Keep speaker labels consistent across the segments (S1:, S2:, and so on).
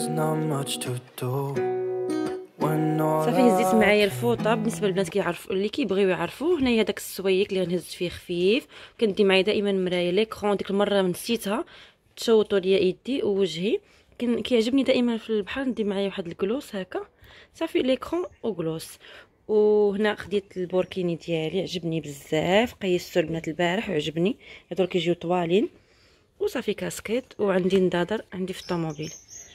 S1: صافي هزيت معايا الفوطه. بالنسبه للبنات كيعرفوا اللي كيبغيو يعرفوا، هنايا داك السويك اللي غنهز فيه خفيف. كندي معايا دائما مرايه ليكرون، ديك المره نسيتها تشوطوا ليا يدي ووجهي. كيعجبني دائما في البحر ندي معايا واحد الكلوس هكا، صافي ليكرون وكلوس. وهنا خديت البوركيني ديالي، عجبني بزاف، قيستو البنات البارح وعجبني، هادو كيجيو طوالين. وصافي كاسكيت، وعندي ندادر عندي في الطوموبيل.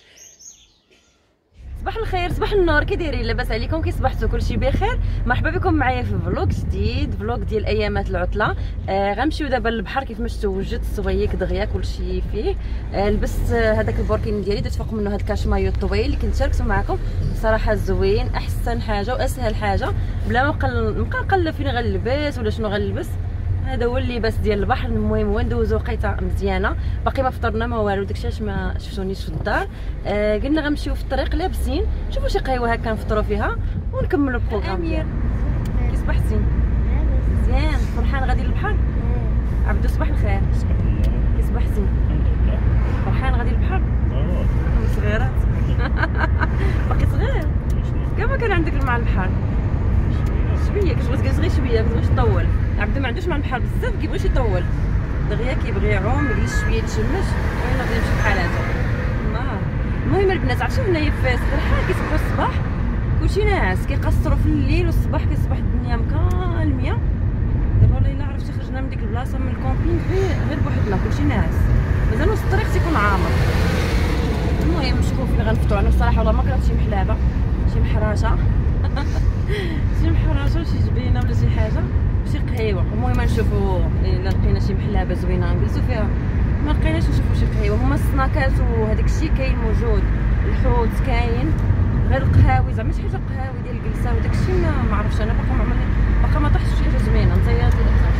S1: صباح الخير، صباح النور، كي دايرين؟ لاباس عليكم؟ كي صبحتوا؟ كلشي بخير؟ مرحبا بكم معايا في فلوق جديد، فلوق ديال ايامات العطله. غنمشيو دابا للبحر كيف ما شفتوا، وجدت السويك دغيا كلشي فيه. لبست هذاك البوركين ديالي، درت فوق منه هاد الكاشمايو الطويل اللي كنت شاركته معكم. بصراحه زوين، احسن حاجه واسهل حاجه، بلا ما نبقى نقلب فين غنلبس ولا شنو غنلبس. هذا هو اللباس ديال البحر. المهم هو ندوزو وقيته مزيانه، باقي ما فطرنا ما والو، داكشي علاش ما شفتونيش في الدار. قلنا غنمشيو في الطريق لابسين، نشوفوا شي قهوه هكا نفطروا فيها ونكملوا البروغرام. امير كي صبحتي؟ مزيان، فرحان غادي للبحر؟ عبدو صباح الخير. كي صبحتي؟ فرحان غادي للبحر؟ صغيرات باقي صغير؟ كيف كان عندك مع البحر؟ شويه كتبغي تجلس غير شويه، ما تبغيش تطول. عبدو ما عندوش مع البحر بزاف، كيبغيش يطول دغيا، كيبغي يعوم يجلس شويه يتشمس وين غادي يمشي بحالاتو. المهم البنات، عرفتوا هنايا في الحال كيصبحوا الصباح كلشي ناعس، كيقصروا في الليل والصباح كيصبح الدنيا مكالميه. دابا والله الا عرفتي خرجنا من ديك البلاصه من الكومبينغ غير بوحدنا، كلشي ناعس، مازال وسط الطريق تيكون عامر. المهم نشوفوا فين غنفطروا. انا بصراحه والله ما كرهت شي محلابه، شي محراشه شي محراشه شي جبينه ولا شي حاجه، شي قهيوه. المهم نشوفوا الا لقينا شي محلابه زوينه نجلسوا فيها، ما لقيناش نشوفوا شي قهيوه. هما السناكات وهداك الشيء كاين موجود، الحوت كاين، غير القهاوي زعما شي حاجه قهاوي ديال الجلسه وداك الشيء ما عرفتش. انا باقا ما طحتش شي حاجه زوينه نزيط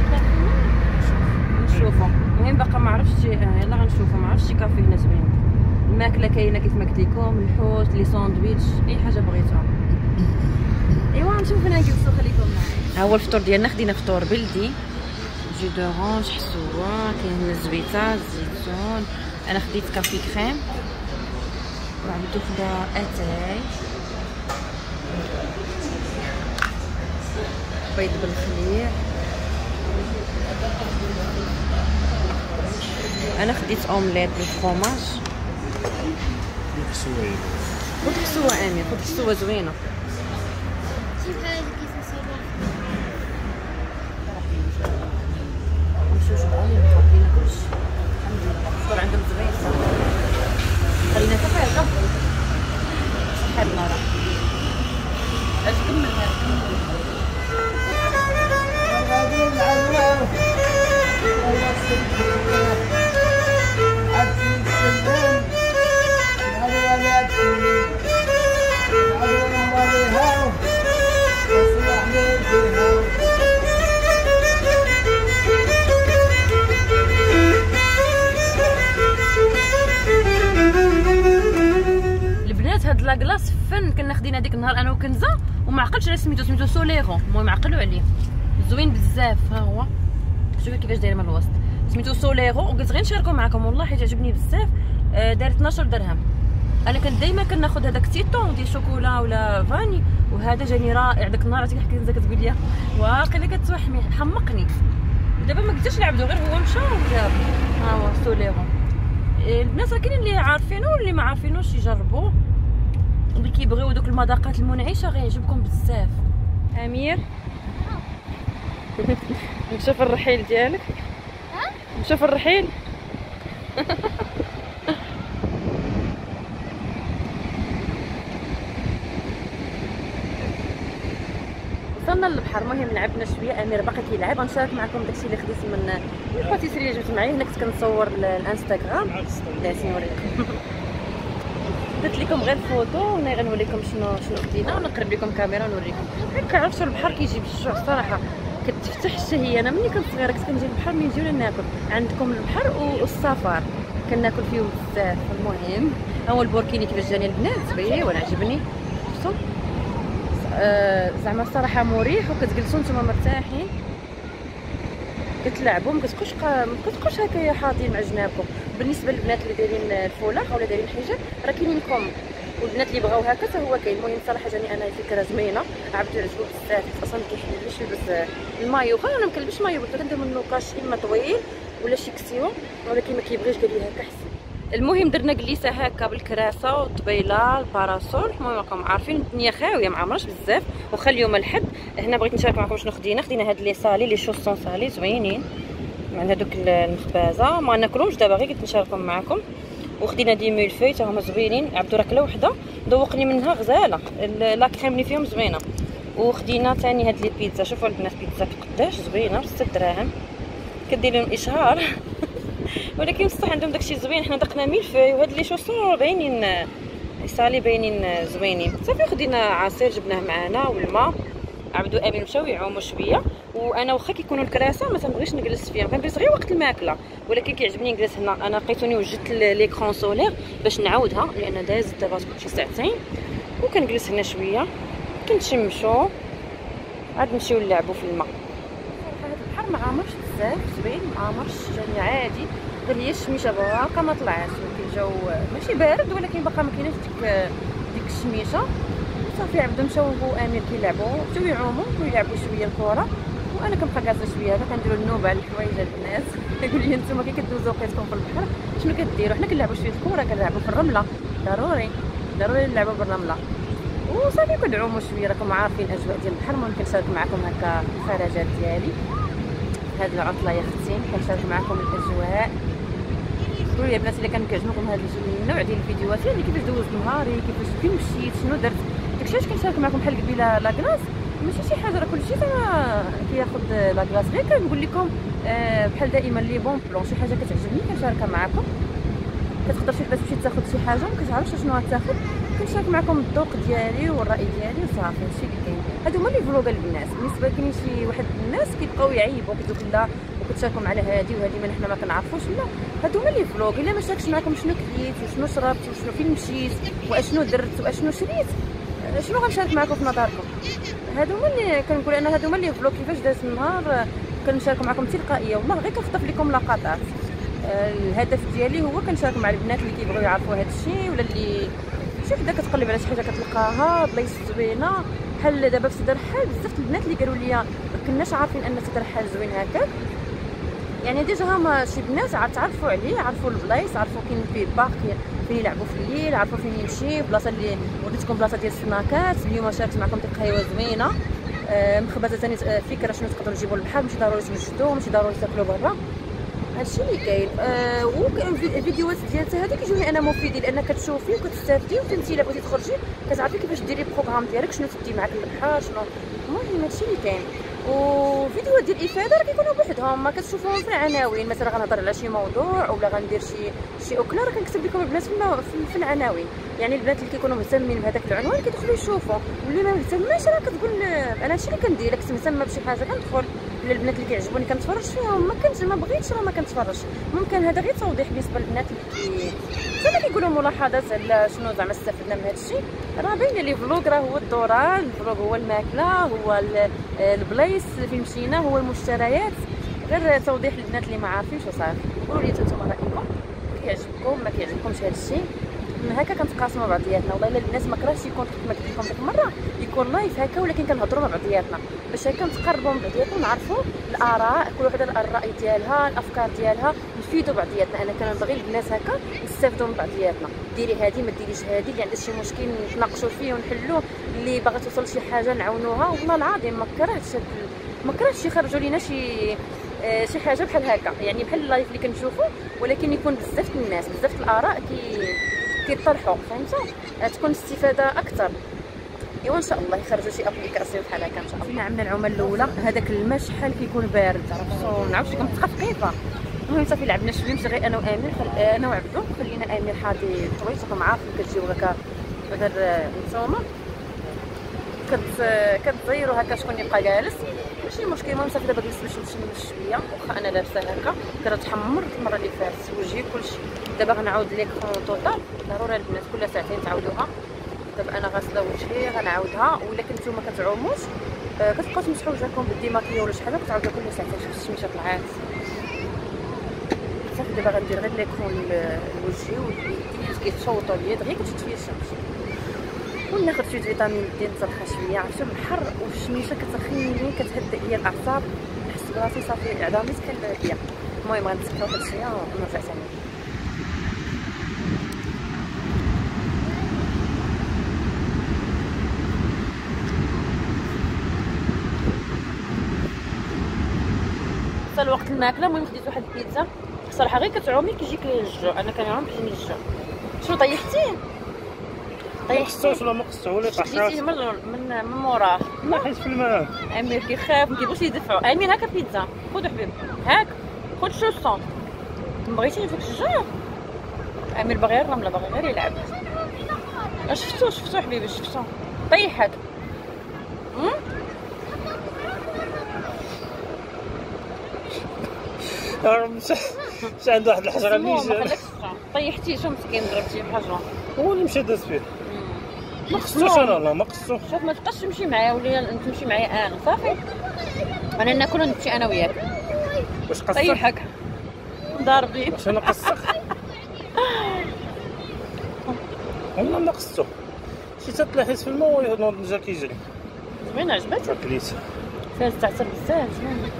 S1: نشوفوا. المهم باقا ما عرفتش، يلا غنشوفوا. ما عرفتش شي كافي هنا زوين، الماكله كاينه كيف ما قلت لكم، الحوت، لي ساندويتش، اي حاجه بغيتوها. ايوا نشوف فين نجلسوا، خليكم معايا. ها هو الفطور ديالنا، خدينا فطور بلدي، جو دورانج، حسوه، كاين هنا الزبيطه، الزيتون. انا خديت كافي كريم، وعبدو خدا اتاي، بيض بالخليع. انا خديت اومليت بالفرomاج. خد حسوه امين، خد حسوه زوينه. الفطور عندهم زوين صراحه. خلينا كفايه صحابنا راه اش كملها هاد لاكلاص فن. كنا خدينا ديك النهار انا وكنزه وما عقلتش على سميتو سوليرو. المهم عقلوا عليه، زوين بزاف. ها هو شوفوا كيفاش داير من الوسط، سميتو سوليرو. وقلت غير نشاركو معكم والله حيت عجبني بزاف. دار 12 درهم. انا كنت دائما كناخذ هذاك تيتون ديال شوكولا ولا فاني، وهذا جاني رائع. داك النهار عرفتي كنت كتقول لي واقيلا كتوحمي، حمقني. دابا ما قلتش نعبدو، غير هو مشى وجاب. ها هو سوليرو. البنات راه كاينين اللي عارفينو واللي ما عارفينوش يجربوه، اللي كيبغيو دوك المذاقات المنعشه غيعجبكم بزاف. امير نشوف الرحيل ديالك. نشوف الرحيل وصلنا للبحر. المهم لعبنا شويه، امير باقي كيلعب. غنشارك معكم داكشي اللي خديت من الباتيسري اللي جبت معايا. هنا كنت كنصور الانستغرام، بلاتي نوريكم. درت لكم غير فوتو، هنا غنوريكم شنو خدينا، ونقرب لكم كاميرا نوريكم. كنعرفش البحر كيجيب الجوع الصراحه، كتفتح الشهيه. انا ملي كنت صغيره كنت كنجي للبحر، ملي نجيو ناكل. عندكم البحر والسفر كناكل فيه بزاف. المهم ها هو البوركيني كيفاش جاني البنات، زوين عجبني. شفتوا زعما الصراحه مريح، وكتجلسوا نتوما مرتاحين، كتلعبوا، ما كتبقوش هكايا حاضين مع جنابكم. بالنسبه للبنات اللي دايرين الفولاق اولا دايرين حجاب راه كاينين كم، والبنات اللي بغاو هكا حتى هو كاين. المهم صراحه جاني انا فكره زوينه، عبدو عجبو بزاف. اصلا كيحللش يلبس المايو، انا ما كنلبسش مايو، كندير منه كاش اما طويل ولا شي كسيوه، ولكن ما كيبغيش قال لي هكا حسن. المهم درنا كليسه هكا بالكراسه والطبيله الباراسول. المهم راكم عارفين الدنيا خاويه، ما عمرش بزاف. واخا اليوم الحد هنا بغيت نشارك معكم شنو خدينا هاد لي صالي لي شوسون صالي زوينين مع هذوك المخبازه، ما ناكلهمش دابا غير قلت نشاركهم معكم. وخدينا دي ميلفي حتى هما زوينين، عبدو راه كلا وحده ذوقني منها غزاله، لا كريم فيهم زوينه. وخدينا ثاني هاد لي بيتزا، شوفوا البنات بيتزا قداش زوينه ب 6 دراهم، كدير لهم اشهار ولكن بصح عندهم داكشي زوين. حنا دقنا ميلفي وهاد لي شوسون باينين صالي باينين زوينين. صافي خدينا عصير جبناه معانا والماء. عبدو امين مشاو يعوموا شويه، وانا واخا كيكونوا الكراسه ما تنبغيش نجلس فيها، كنجلس غير وقت الماكله، ولكن كيعجبني نجلس هنا. انا لقيتوني وجدت ليكرون سولير باش نعاودها لان دازت دابا شي ساعتين، وكنجلس هنا شويه كنتشمشوا عاد نمشيو نلعبوا في الماء. هذا البحر ما عامرش بزاف زوين، ما عامرش جاني عادي، غير هي الشميشه باقا ما طلعاتش، الجو ماشي بارد ولكن باقا ما كايناش ديك الشميشه. صافي عبدو مشاو هو امير كيلعبوا، مشاو يعوموا ويلعبوا شويه الكره، وانا كنبقى جالسه شويه هكا كنديروا النوبه على الحوايج ديال الناس. كيقول لي نتوما كي كدوزو وقيتكم في البحر شنو كديروا؟ حنا كنلعبوا شويه الكره، كنلعبوا في الرمله، ضروري نلعبوا بالرمله. وصافي كنعوموا شويه، راكم عارفين الاجواء ديال البحر. المهم كنشارك معكم هكا الخرجات ديالي هاد العطله يا اختي، كنشارك معكم الاجواء. قولوا لي البنات الا كان كيعجبكم هذا النوع ديال الفيديوهات، يعني كيفاش دوزت نهاري، كيفاش فين مشيت، شنو درت، داكشي علاش كنشارك معكم بحال قبيله لاكلاص. ماشي شي حاجه، راه كلشي زعما كياخذ لاكلاص، غير كنقول لكم بحال دائما لي بون بلون، شي حاجه كتعجبني كنشاركها معكم. كتقدر شي وحده تمشي تاخذ شي حاجه وما كتعرفش شنو غتاخذ، كنشارك معكم الذوق ديالي والراي ديالي وصافي هادشي اللي كاين. هادو هما لي فلوغ البنات. بالنسبه كاينين شي واحد الناس كيبقاو يعيبوا كيقول لا وكتشاركوا على هادي وهادي ما حنا ما كنعرفوش، لا هادو هما لي فلوغ. الا ما شاركتش معكم شنو كليت وشنو شربت وشنو فين مشيت واشنو درت واشنو شريت، شنو غنشارك معكم في نظركم؟ هادو هما اللي كنقول انا، هادو هما لي فلوغ كيفاش داز النهار كنشارك معكم تلقائيه. والله غير كنخطف لكم لقطات. الهدف ديالي هو كنشارك مع البنات اللي كيبغيو يعرفوا هذا الشيء، ولا اللي شي وحده كتقلب على شي حاجه كتلقاها بلايص زوينه. بحال دابا في سيدي رحال بزاف البنات اللي قالوا لي ما كناش عارفين ان سيدي رحال زوين هكاك. يعني ديجا هما شي بنات تعرفوا عليه، عرفوا البلايص، عرفوا كاين فيه البارك فين يلعبوا في الليل، عرفوا فين يمشي، بلاصه اللي وريتكم بلاصه ديال السناكات. اليوم شاركت معكم ديك القهيوه زوينه مخبزه ثاني فكره شنو تقدروا تجيبوا للبحر، ماشي ضروري توجدوا، ماشي ضروري تاكلوا برا. هادشي اللي كاين. الفيديوهات ديال هذه كيجوني انا مفيدين، لان كتشوفي وكتستافدي، وانتي الا بغيتي تخرجي كتعرفي كيفاش ديري البروغرام ديالك، شنو تدي معاك للبحر شنو. المهم هادشي اللي كاين. وفيديوهات ديال الافاده راه كيكونوا بوحدهم، ما كتشوفوهم في العناوين. مثلا غنهضر على شي موضوع ولا غندير شي اكله، راه كنكتب لكم البنات في العناوين. يعني البنات اللي كيكونوا مهتمين بهذاك العنوان كيدخلوا يشوفوا، واللي ما مهتماش راه كتقول انا هادشي اللي كندير. كنت مهتمه بشي حاجه كندخل، ولا البنات اللي كيعجبوني كنتفرج فيهم، ما بغيتش راه ما كنتفرجش. ممكن هذا غير توضيح بالنسبه للبنات اللي زعما كيقولوا ملاحظات على شنو زعما استفدنا من هذا الشيء. راه باين لي فلوغ راه هو الدوران، الفلوغ هو الماكله، هو البلايص فين مشينا، هو المشتريات، غير توضيح للبنات اللي ما عارفينش وصافي. قولوا لي نتوما رايكم، كيعجبكم ما كيعجبكمش هذا الشيء. من هكا كنتقاسموا بعضياتنا. والله الا الناس ما كرهتش يكون كما قلت لكم ديك المره يكون لايف هكا، ولكن كنهضروا مع بعضياتنا باش هكا نتقربوا من بعضياتنا ونعرفوا الاراء، كل وحده الراي ديالها، الافكار ديالها، نفيدوا بعضياتنا. انا كنبغي الناس هكا نستافدوا من بعضياتنا. ديري هذه ما ديريش هذه، اللي عندها شي مشكل نتناقشوا فيه ونحلوه، اللي باغا توصل لشي حاجه نعاونوها. والله العظيم ما كرهتش يخرجوا لينا شي حاجه بحال هكا، يعني بحال اللايف اللي كنشوفوا، ولكن يكون بزاف الناس بزاف الاراء كيطرحوا، فهمتوا؟ تكون استفاده اكثر. ايوا ان شاء الله يخرجوا شي ابليكاسيون بحال هكا ان شاء الله. عملنا العومه الاولى، هذاك الماء شحال كيكون بارد، عرفتوا ما نعرفش كنت خفيفه. المهم صافي لعبنا شويه، مشي غير انا وامير، انا وعبدو، خلينا امير حاضي طويت. راكم عارفين كتجيو هكا غير نتوما كتزيروا هكا شكون يبقى جالس، ماشي مشكل. المهم صافي دابا جلست باش نشمس شويه، واخا انا لابسه هكا كنتحمر المره اللي فاتت وجهي كلشي. دابا غنعاود ليكرون توطال، ضروري البنات كل ساعتين تعاودوها. دابا انا غاسله وجهي غنعاودها، ولكن نتوما كتعوموش كتبقاو تمسحوا وجهكم بالديماكيو ولا شحال، كتعاودوها كل ساعتين. شوف الشميشه طلعات. دابا غندير غير ليكرون لوجهي واليدين كيتشوطوا ليا دغيا كتطفي الشمس، وناخذ شويه فيتامين دي نترخى شويه. عرفتوا البحر والشميشه كترخيني كتهدئ ليا الاعصاب، نحس براسي صافي عظامي تكلل ليا. المهم غنسكر واحد شويه ونرجع ثاني. وصل وقت الماكله. المهم خديت واحد البيتزا صراحه غير كتعومي كيجيك الجوع، انا كنعوم كيجيني الجوع. شنو طيحتيه؟
S2: مقصوش ولا مقصو ولا طاحتي
S1: من موراه
S2: حيت في الماء.
S1: امير كيخاف مكيبغيش يدفعوا. امير هاكا بيتزا، خذ حبيبي هاك، خذ شوصون. بغيتي فيك الشجر؟ امير باغي الرمله، باغي غير يلعب. شفتو حبيبي شفتو طيحك.
S2: مش عنده واحد الحجره اللي
S1: طيحتيه. شو مسكين ضربتيه بحجره؟
S2: هو اللي مشى داز فيه. ما قصتوش انا والله ما قصتو.
S1: شوف ما تبقاش تمشي معايا ولا تمشي معايا انا صافي. انا ناكل ونمشي انا وياك.
S2: واش قصك؟
S1: طيحك ضاربي.
S2: واش انا قصك؟ والله ما قصتو. شي تطلعيت في الماء ونوض جا كيجري.
S1: زوينه عجبتك؟
S2: اكليت
S1: فيها تعصر بزاف زوينه.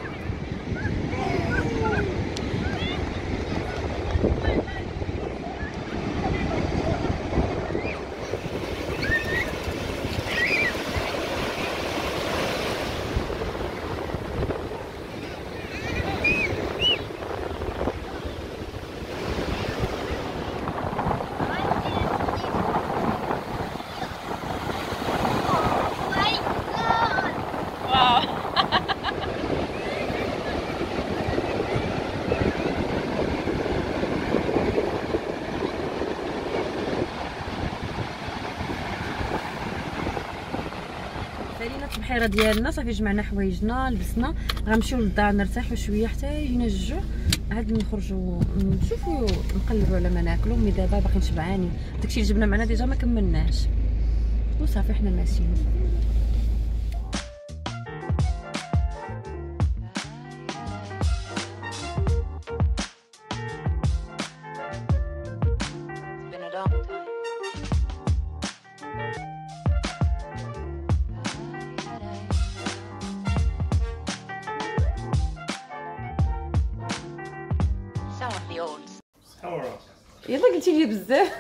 S1: سالينا البحيره ديالنا صافي، جمعنا حوايجنا لبسنا، غنمشيو للدار نرتاحوا شويه حتى يجينا الجوع، عاد نخرجوا نشوفوا نقلبوا على ما ناكلوا. مي دابا باقيين شبعانين، داكشي اللي جبنا معنا ديجا ما كملناش وصافي حنا ماشيين. يلا قلتي لي بزاف.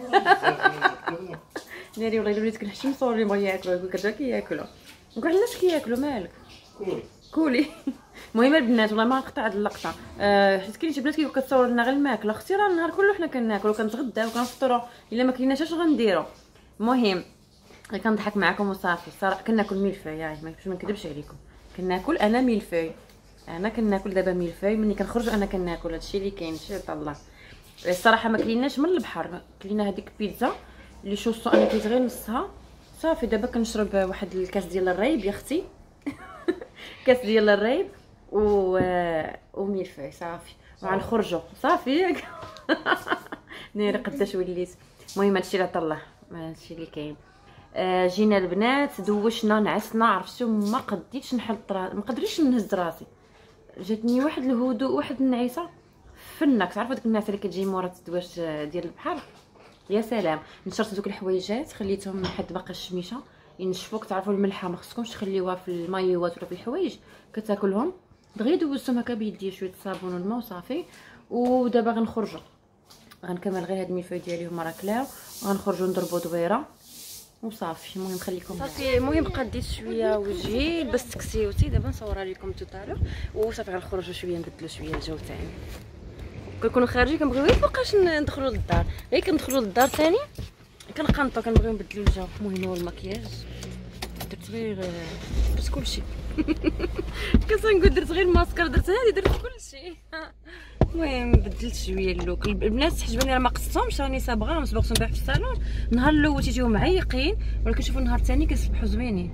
S1: ناري والله الا وليت كنحشم نصور اللي بغا ياكلوا، يقول لك كياكلوا وكاع الناس كياكلوا. مالك كولي. المهم البنات والله ما نقطع هاد اللقطه، حيت كاين شي بنات كيبقاو كتصور لنا غير الماكله. اختي راه النهار كله حنا كناكلوا كنتغداو وكنفطروا، الا ما كايناش اش غنديروا. المهم كنضحك معكم وصافي. الصراحه كناكل ميلفاي، ما نكذبش عليكم، كناكل انا ميلفاي. انا كناكل دابا ميلفاي ملي كنخرج، انا كناكل هادشي اللي كاين. شي الله الصراحه ما كليناش من البحر، كلينا هذيك بيتزا اللي شوصو انا كليت غير نصها صافي. دابا كنشرب واحد الكاس ديال الريب يا اختي. كاس ديال الريب وميلفاي صافي وغنخرجوا صافي ياك. ناري قداش وليت. المهم هادشي اللي عطا الله، هادشي اللي كاين. جينا البنات دوشنا نعسنا، عرفتو ما قديتش نحط ما قدرتش نهز راسي، جاتني واحد الهدوء واحد النعيسه فنك. تعرفوا ديك الناس اللي كتجي مورا التدواش ديال البحر، يا سلام. نشرت دوك الحويجات خليتهم لحد باقي الشميشه ينشفوك. تعرفوا الملحه ما خصكمش تخليوها في المايوات ولا في الحوايج، كتاكلهم دغيا. دوزتهم هكا بيدي شويه الصابون والماء وصافي. ودابا غنخرجوا غنكمل غير هاد الملفوي ديالي هما راه كلاو، غنخرجوا نضربوا دويره وصافي. المهم خليكم صافي. المهم بقى ديت شويه وجهي لبست كسيوتي، دابا نصورها لكم توتالور وصافي. غنخرجوا شويه نبدلوا شويه الجو تاعي. كنكونوا خارجين كنبغيو غير فوقاش ندخلوا للدار، غير كندخلوا للدار ثاني كنقنطوا كنبغيو نبدلوا الجو. المهم هو المكياج درت غير درت كلشي. كنقول درت غير الماسكار، درت هادي، درت كلشي. المهم بدلت شويه اللوك. البنات حجباني راه ما قصتهمش، راني صابغاهم صبغتهم بها في الصالون. النهار الاول تيجيو معيقين، ولكن شوفوا النهار الثاني كيصبحوا زوينين.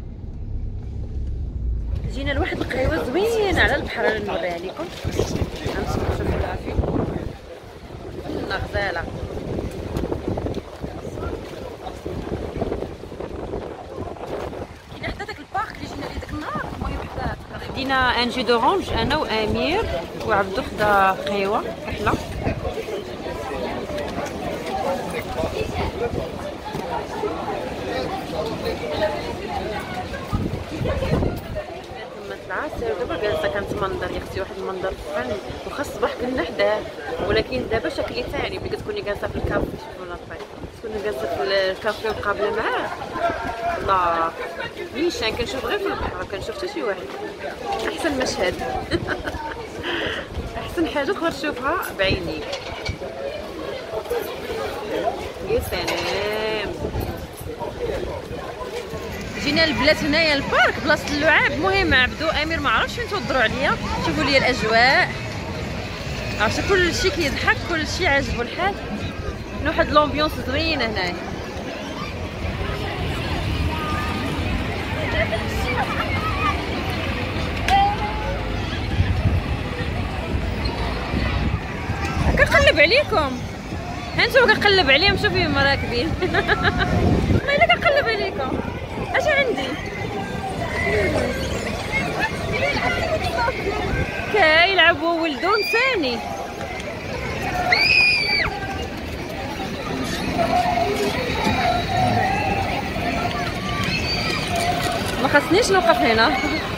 S1: جينا لواحد القهيوه زوينه على البحر، انا نوريها لكم. غنشوفوا العافيه غزاله. كاين حتى داك البارك اللي جينا ليه داك النهار، المهم حدا خدينا ان جو دورانج انا وامير وعبدو خدا قهوه كحله. العصير دابا جالسه كنتمنظر يا اختي واحد المنظر فن واخا الصباح كنا حداه، ولكن دابا شكلي ثاني ملي كتكوني جالسه في الكافي ولا تكوني جالسه في الكافي مقابله معاه. الله نيشان كنشوف غير في البحر، كنشوف حتى شي واحد. احسن مشهد احسن حاجه تقدر تشوفها بعينيك. يا سلام. جينا البلاد هنايا البارك بلاصه اللعاب. المهم عبدو امير ما عرفش فين توضروا عليا. شوفوا لي الاجواء، عرفتي كلشي كيضحك، كلشي عاجبو الحال، واحد لومبيونس زوينه هنايا. كنقلب عليكم، ها نتوما كنقلب عليهم، شوفي هما راكبين ما الا كنقلب عليكم. اش عندي كيلعبوا ولدون ثاني. ما خصنيش نوقف هنا.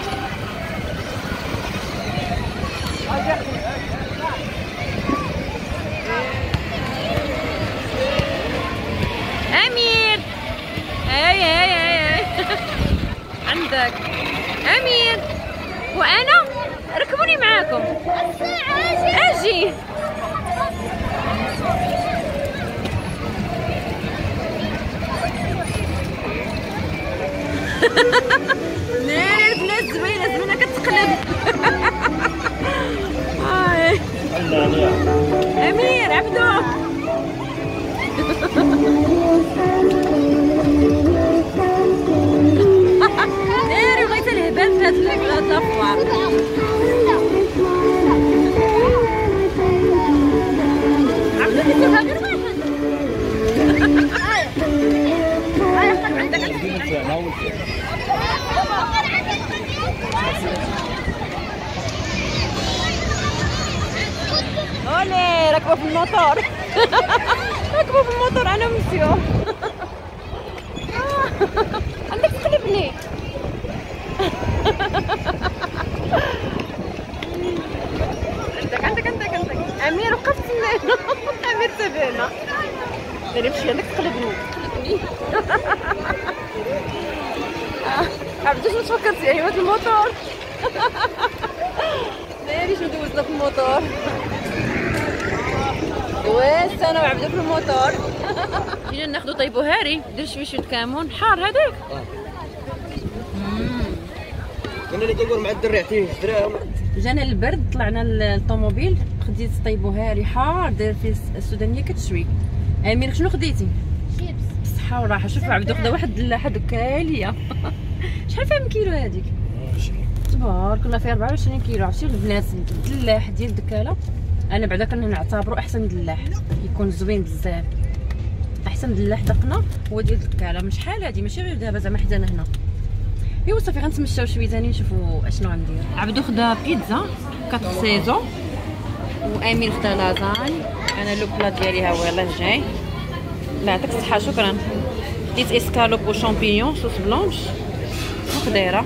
S1: امير هاي عندك امير وانا ركبوني معاكم. اجي ناري البنات زوينه كتقلب. امير عبدو ناري بغيت الهبال في هاد الافوار. عبدو كيسوقها غير واحد. اولي راكبه في الموتور راكبه في الموتور انا ومسيو. عندك تقلبني عندك امير وقفت هنا. امير تابعنا ديري مشي عندك تقلبني عبدو شنو تفكرتي؟ ايوا في الموتور دايري شنو دوزنا في الموتور. دوزت انا وعبدو في الموتور. جينا ناخدو طيبو هاري دير شويه كامون حار هذاك.
S3: كنا اللي كنقول مع الدري عطيه دراهم.
S1: جانا البرد طلعنا للطوموبيل خديت طيبو هاري حار داير فيه السودانيه كتشوي. امير شنو خديتي؟ شيبس بالصحه والراحه. شوفوا عبدو خدا واحد الدلاحه دكاليه شحال فيها من كيلو هذيك؟ تبارك الله فيها 24 كيلو. عرفتي البنات الدلاح ديال الدكاله انا بعدا كنعتبرو احسن دلاح، يكون زوين بزاف. احسن دلاح دقنا هو ديال الدكاله من شحال هادي، ماشي غير دابا زعما حدانا هنا. ايوا صافي غنتمشاو شويه ثاني نشوفوا اشنو غندير. عبدو خدا بيتزا 4 سيزون وامير خدا لازاني. انا لو بلا ديالي ها هو يلاه جاي. الله يعطيك الصحه. شكرا. ديت اسكالوب وشامبينيون صوص بلونش وخضيره.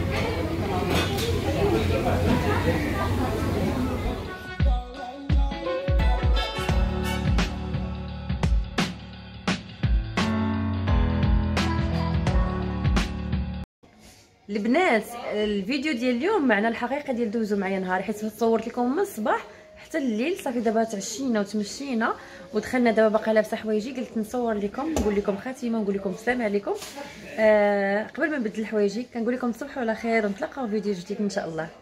S1: البنات الفيديو ديال اليوم معنى الحقيقه ديال دوزو معايا نهار، حيت صورت لكم من الصباح حتى الليل. صافي دابا تعشينا وتمشينا ودخلنا دابا باقا لابسه حوايجي، قلت نصور لكم نقول لكم خاتمه ونقول لكم السلام عليكم. قبل ما نبدل حوايجي كنقول لكم تصبحوا على خير ونتلاقاو في فيديو جديد ان شاء الله.